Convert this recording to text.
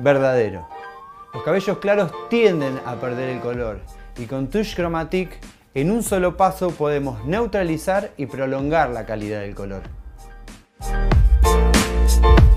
verdadero. Los cabellos claros tienden a perder el color y con Touch Chromatique en un solo paso podemos neutralizar y prolongar la calidad del color.